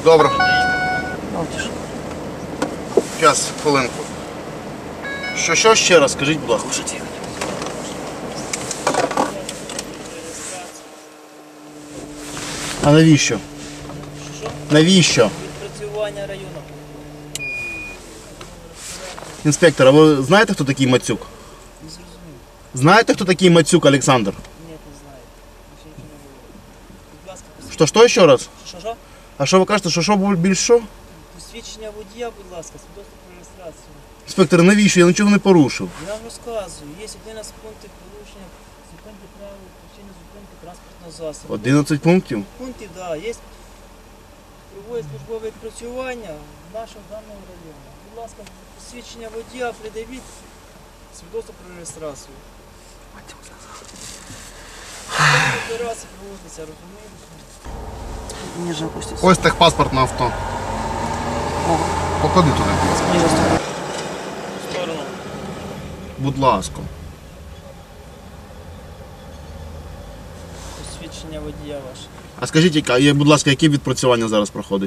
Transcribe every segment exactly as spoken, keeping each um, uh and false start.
Добре. Мовчиш. Час, хвилинку. Що, що ще раз, скажіть, будь ласка. А навіщо? Що? Навіщо? Відпрацювання району. Інспектор, а ви знаєте, хто такий Мацюк? Не зрозумів. Знаєте, хто такий Мацюк Олександр? Ні, не знаю. Ще нічого не говорю. Будь ласка, посвідчення. Що, що ще раз? Що, що? А що ви кажете, що що більш що? Посвідчення водія, будь ласка, свідоцтво про реєстрацію. Інспектор, навіщо? Я нічого не порушив. Я вам розказую, є одинадцять пунктів порушення зупинки правил, причини зупинки транспортного засобу. одинадцять пунктів? Пунктів, так, да, є проводять службове відпрацювання в нашому даному районі. Будь ласка, посвідчення водія, придавіть свідоцтво про реєстрацію. Операції проводяться, розумієте? Ніже опуститься. Ось техпаспорт на авто. Поклади туди, будь ласка. Ніже в сторону. Будь ласка. Посвідчення водія ваше. А скажіть, яка- є, будь ласка, яке відпрацювання зараз проходить?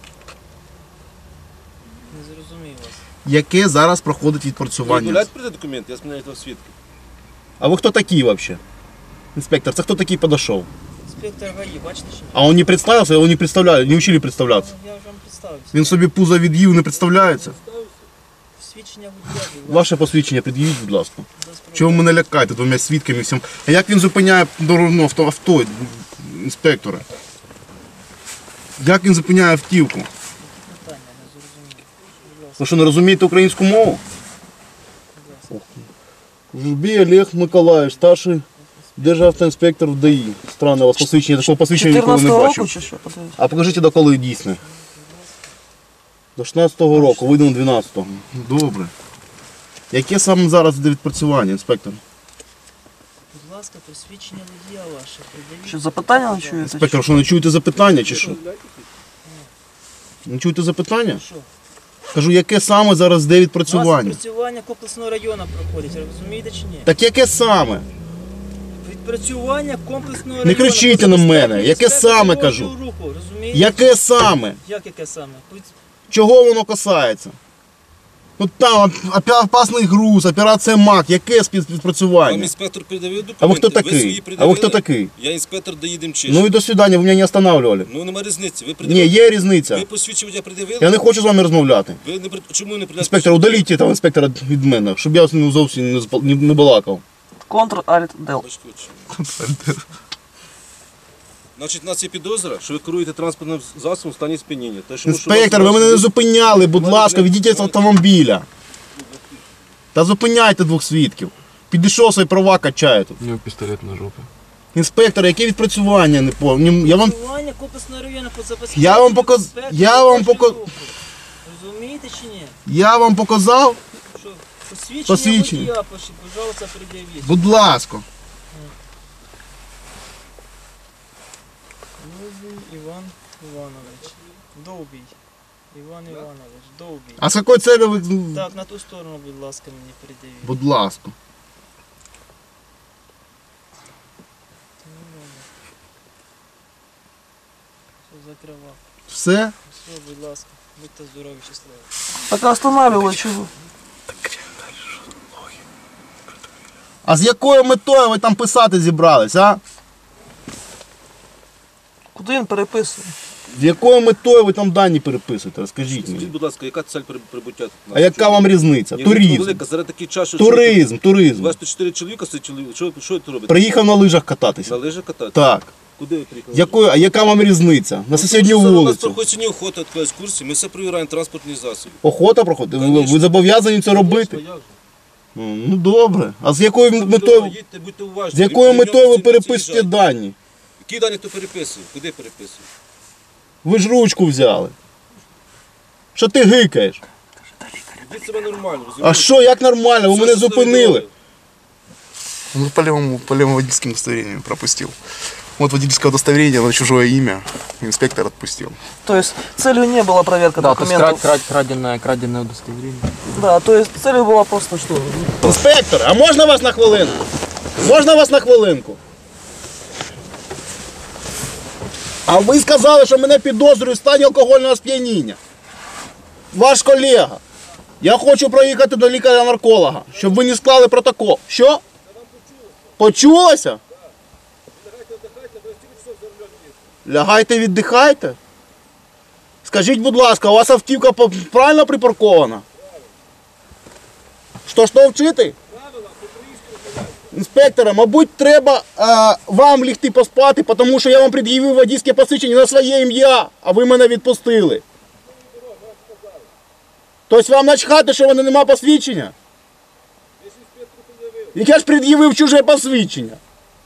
Не зрозумів вас. Яке зараз проходить відпрацювання? Гуляють прийде документ, я зміняю того свідка. А ви хто такий взагалі? Інспектор, це хто такий подошов? Інспектор ГАІ, бачите чи ні? А он не представився, його не представляли, не вчили представлятися. Я вже вам представився. Він собі пузо від'їв, не представляється. Посвідчення водія, будь ласка. Ваше посвідчення пред'явіть, будь ласка. Без проблем. Чого ви мене лякаєте двома свідками всім? А як він зупиняє ну, авто, авто, інспектора? Як він зупиняє автівку? Питання, не зрозумів. Будь ласка, Ви що, не розумієте українську мову? будь ласка. Жбій Олег Миколаївич, старший державтоінспектор в ДАІ. Странне у вас посвідчення, такого посвідчення ніколи не чотирнадцятого бачив. року чи що? Подивіться. А покажіть, до коли дійсне. До шістнадцятого року, видано дванадцятого. Добре. Яке саме зараз йде відпрацювання, інспектор? Будь ласка, посвідчення водія ваше. Придавіть. Що, запитання не чуєте? Інспектор, що не чуєте запитання чи що? Не чуєте запитання? Що? Кажу, яке саме зараз йде У нас відпрацювання? відпрацювання комплексного району проходить, розумієте чи ні? Так яке саме? Відпрацювання комплексного Не району. кричіть по на мене. забезпеченню Яке безпеки саме дорожнього кажу? руху, розумієте? Яке саме? Як яке саме? Будь- Чого воно касається? Ну там опя- опасний груз, операція МАК, яке Вам співпрацювання? інспектор передавив документи. А ви хто свої такий? А пред'явили? ви хто такий? Я інспектор доїдем чиш. Ну і до свидання, ви мене не останавливали. Ну нема різниці. Ви Ні, пред'явили. є різниця. Ви посвідчення водія пред'явили? Я не хочу з вами розмовляти. Ви не пред- Чому не пред'явили? Інспектор, удаліть того інспектора від мене, щоб я з ним зовсім не, зба- не, не балакав. Контр-альт-дел. Бачите, от. Значить, у нас є підозра, що ви керуєте транспортним засобом в стані сп'яніння. Те, що- Інспектор, що ви мене не вас- зупиняли, будь ласка, відійдіть з автомобіля. Та зупиняйте двох свідків. Підійшов свої права качає тут. У него пистолет на жопе. Інспектор, яке відпрацювання? Не пов- ні, Я вам Відпрацювання комплексного району по забезпеченню Я вам показ- безпеки я вам дорожнього пока- руху. Розумієте чи ні? я вам показав, Що? Посвідчення, Посвідчення. водія, пошли, пожалуйста, пред'явіть. будь ласка. Довбій Іван Іванович. Довбій. Іван Іванович. Довбій. А з якої цілі ви. Так, на ту сторону, будь ласка, мені передавіть. Будь ласка. Все, закривав. Все? Все, будь ласка, будьте здорові, щасливі. Так останавливай, чего? А з якою метою ви там писати зібрались, а? Куди він переписує? З якою метою ви там дані переписуєте? Розкажіть Скажіть, мені. будь ласка, яка цель при- прибуття? А яка вам різниця? Ні, ну, Туризм. велика, зараз такий час, що... Туризм, туризм. двадцять чотири чоловіка, стоїть чоловік. Що, що ви тут робите? Приїхав на лижах кататися. На лижах катати? Так. Куди ви приїхали? Якою, а яка вам різниця? На сусідню У нас вулицю. проходить сьогодні охота, така екскурсія, ми все перевіряємо транспортні засоби. Охота проходить? Ви, Конечно. ви зобов'язані це робити? Звісно, як же? Ну ну, добре. А з якою Будьте, метою, їдьте, будьте уважні. з якою При метою ви ньому переписуєте ці дані? Які дані хто переписує? Куди переписує? Ви ж ручку взяли. Що ти гикаєш? Ведіть себе нормально, А розумієте? що, як нормально? Ви Все, мене що зупинили. здоров'я. Ну, по левому, по левому водительским удостоверению пропустил. Вот водительское удостоверение на чужое имя. Инспектор отпустил. То есть целью не была проверка Да, то есть документов. кра- кра- краденое, краденое удостоверение. Да, то есть целью была просто что? Інспектор, а можна вас на хвилинку? Можна вас на хвилинку? А ви сказали, що мене підозрюють в стані алкогольного сп'яніння. Ваш колега. Я хочу проїхати до лікаря-нарколога, щоб ви не склали протокол. Що? Почулося? Лягайте, віддихайте. Скажіть, будь ласка, у вас автівка по- правильно припаркована? Що, що вчити? Інспектора, мабуть, треба а, вам лігти поспати, тому що я вам пред'явив водійське посвідчення на своє ім'я, а ви мене відпустили. Тобто вам начхати, що в мене нема посвідчення? Як я ж пред'явив чуже посвідчення?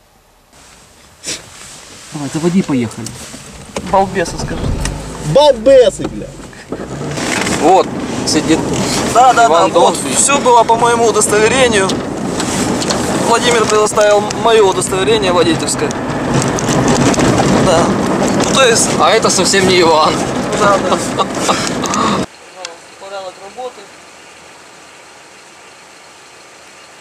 Давай, заводи, поехали. Балбесы, скажи. Балбеси, бля. Вот, сидит. Да, да, да, Иван вот, Донцович. все было по моему удостоверению. Владимир предоставил мое удостоверение водительское. Да. Ну, то есть, А это совсем не Иван. да, да.